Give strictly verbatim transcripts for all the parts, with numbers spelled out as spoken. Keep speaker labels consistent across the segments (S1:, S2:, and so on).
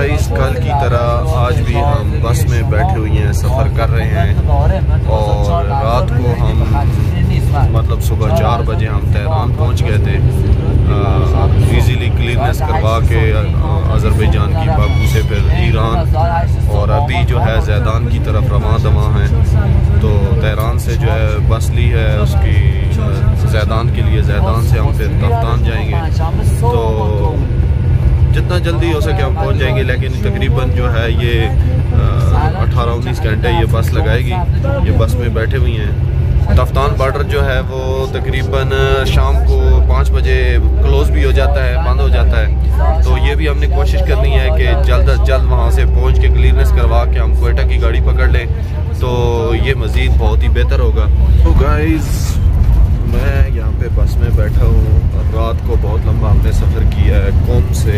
S1: Guys कल की तरह आज भी हम बस में बैठे हुए हैं, सफ़र कर रहे हैं और रात को हम मतलब सुबह चार बजे हम तेहरान पहुंच गए थे। इजीली क्लीयरेंस करवा के अज़रबैजान की बाकू से फिर ईरान, और अभी जो है ज़ैदान की तरफ रवां दवा हैं। तो तेहरान से जो है बस ली है उसकी ज़ैदान के लिए, ज़ैदान से हम फिर तफ्तान जाएंगे। तो जितना जल्दी हो सके हम पहुंच जाएंगे, लेकिन तकरीबन जो है ये अठारह उन्नीस घंटे ये बस लगाएगी। ये बस में बैठे हुए हैं। तफ्तान बॉर्डर जो है वो तकरीबन शाम को पाँच बजे क्लोज भी हो जाता है, बंद हो जाता है। तो ये भी हमने कोशिश करनी है कि जल्द अज जल्द वहाँ से पहुँच के क्लियरेंस करवा के हम क्वेटा की गाड़ी पकड़ लें, तो ये मज़ीद बहुत ही बेहतर होगा। तो गाइस मैं यहाँ पे बस में बैठा हूँ और रात को बहुत लंबा हमने सफ़र किया है। कोम से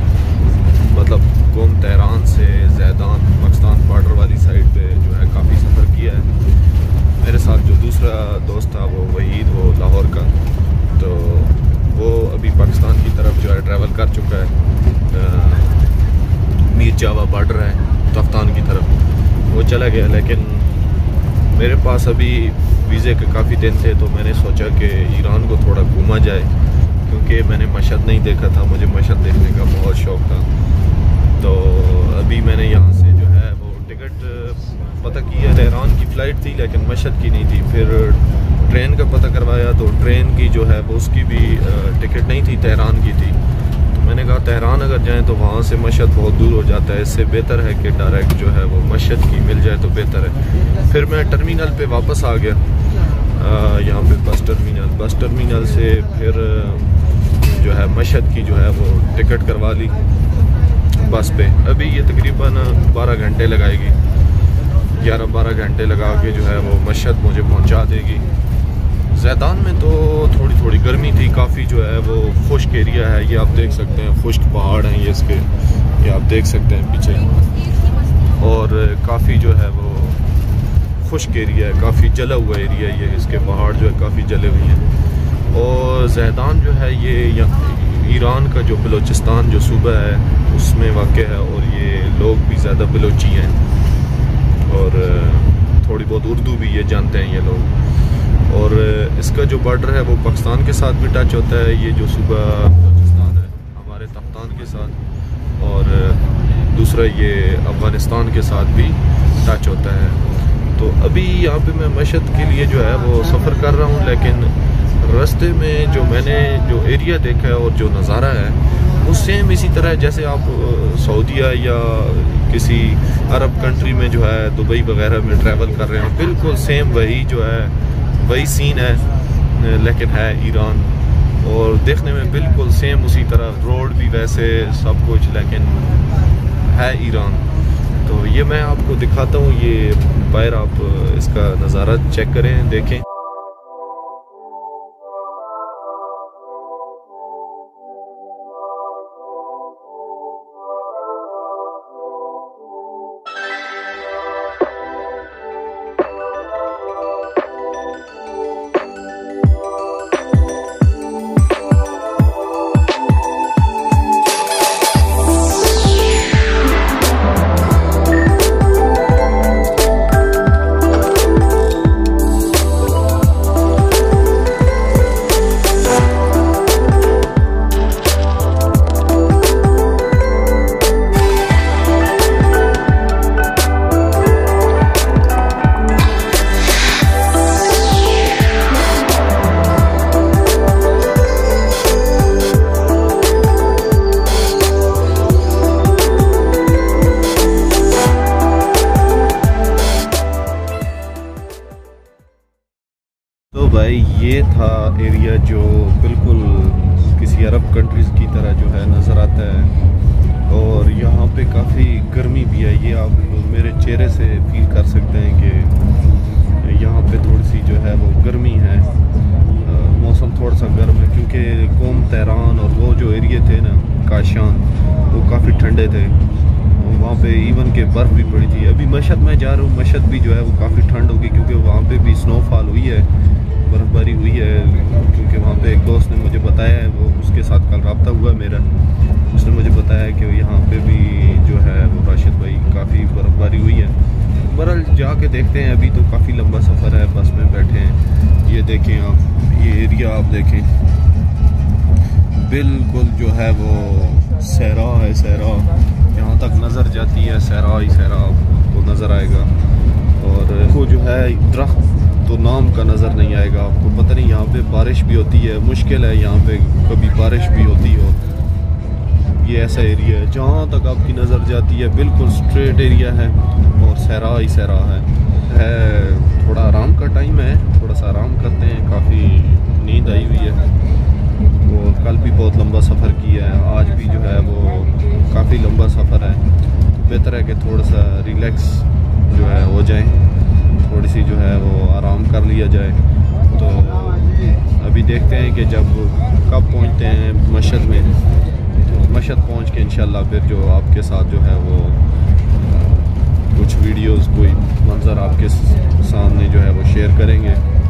S1: मतलब कोम तेहरान से ज़ैदान पाकिस्तान बॉर्डर वाली साइड पे जो है काफ़ी सफ़र किया है। मेरे साथ जो दूसरा दोस्त था वो वहीद, वो लाहौर का, तो वो अभी पाकिस्तान की तरफ जो है ट्रैवल कर चुका है। मीर जावा बॉर्डर है तफ्तान की तरफ, वो चला गया। लेकिन मेरे पास अभी वीज़े के काफ़ी दिन थे, तो मैंने सोचा कि ईरान को थोड़ा घूमा जाए, क्योंकि मैंने मशहद नहीं देखा था, मुझे मशहद देखने का बहुत शौक़ था। तो अभी मैंने यहाँ से जो है वो टिकट पता किया, तेहरान की फ़्लाइट थी लेकिन मशहद की नहीं थी। फिर ट्रेन का पता करवाया तो ट्रेन की जो है वो उसकी भी टिकट नहीं थी, तेहरान की थी। तो मैंने कहा तेहरान अगर जाएँ तो वहाँ से मशहद बहुत दूर हो जाता है, इससे बेहतर है कि डायरेक्ट जो है वो मशहद की मिल जाए तो बेहतर है। फिर मैं टर्मिनल पे वापस आ गया, यहाँ पे बस टर्मिनल बस टर्मिनल से फिर जो है मशहद की जो है वो टिकट करवा ली बस पे। अभी ये तकरीबन बारह घंटे लगाएगी, ग्यारह बारह घंटे लगा के जो है वो मशहद मुझे पहुँचा देगी। ज़ैदान में तो थोड़ी थोड़ी गर्मी थी, काफ़ी जो है वो खुश्क एरिया है। ये आप देख सकते हैं, खुश्क पहाड़ हैं ये इसके, ये आप देख सकते हैं पीछे, और काफ़ी जो है वो खुश्क एरिया है, काफ़ी जला हुआ एरिया है ये, इसके पहाड़ जो है काफ़ी जले हुए हैं। और ज़ैदान जो है ये ईरान का जो बलूचिस्तान जो सूबा है उसमें वाक़ है, और ये लोग भी ज़्यादा बलोची हैं और थोड़ी बहुत उर्दू भी ये जानते हैं ये लोग। और इसका जो बॉर्डर है वो पाकिस्तान के साथ भी टच होता है, ये जो सूबा बलूचिस्तान है हमारे तख्तान के साथ, और दूसरा ये अफ़गानिस्तान के साथ भी टच होता है। तो अभी यहाँ पे मैं मशहद के लिए जो है वो सफ़र कर रहा हूँ, लेकिन रास्ते में जो मैंने जो एरिया देखा है और जो नज़ारा है वो सेम इसी तरह जैसे आप सऊदीया या किसी अरब कंट्री में जो है दुबई वगैरह में ट्रैवल कर रहे हैं, बिल्कुल सेम वही जो है वही सीन है, लेकिन है ईरान। और देखने में बिल्कुल सेम उसी तरह, रोड भी वैसे सब कुछ, लेकिन है ईरान। तो ये मैं आपको दिखाता हूँ, ये बाहर आप इसका नज़ारा चेक करें, देखें। तो भाई ये था एरिया जो बिल्कुल किसी अरब कंट्रीज़ की तरह जो है नज़र आता है, और यहाँ पे काफ़ी गर्मी भी है। ये आप मेरे चेहरे से फील कर सकते हैं कि यहाँ पे थोड़ी सी जो है वो गर्मी है, मौसम थोड़ा सा गर्म है, क्योंकि कोम तेहरान और वो जो एरिया थे ना काशान, वो काफ़ी ठंडे थे, वहाँ पे इवन के बर्फ़ भी पड़ी थी। अभी मशहद में जा रहा हूँ, मशहद भी जो है वो काफ़ी ठंड होगी, क्योंकि वहाँ पे भी स्नोफॉल हुई है, बर्फ़बारी हुई है। क्योंकि वहाँ पे एक दोस्त ने मुझे बताया है, वो उसके साथ कल रब्ता हुआ मेरा, उसने मुझे बताया कि यहाँ पे भी जो देखते हैं। अभी तो काफ़ी लंबा सफ़र है, बस में बैठे हैं। ये देखें आप, ये एरिया आप देखें, बिल्कुल जो है वो सहरा है, सहरा जहाँ तक नज़र जाती है सहरा ही सहरा आपको नज़र आएगा। और वो जो है दरख्त तो नाम का नज़र नहीं आएगा आपको। पता नहीं यहाँ पे बारिश भी होती है, मुश्किल है यहाँ पे कभी बारिश भी होती हो। ये ऐसा एरिया है जहाँ तक आपकी नज़र जाती है, बिल्कुल स्ट्रेट एरिया है और सहरा ही सहरा है। है थोड़ा आराम का टाइम है, थोड़ा सा आराम करते हैं, काफ़ी नींद आई हुई है। वो कल भी बहुत लंबा सफ़र किया है, आज भी जो है वो काफ़ी लंबा सफ़र है। तो बेहतर है कि थोड़ा सा रिलैक्स जो है हो जाए, थोड़ी सी जो है वो आराम कर लिया जाए। तो अभी देखते हैं कि जब कब पहुंचते हैं मशहद में, तो मशहद पहुंच के इंशाल्लाह फिर जो आपके साथ जो है वो कुछ वीडियोस, कोई मंज़र आपके सामने जो है वो शेयर करेंगे।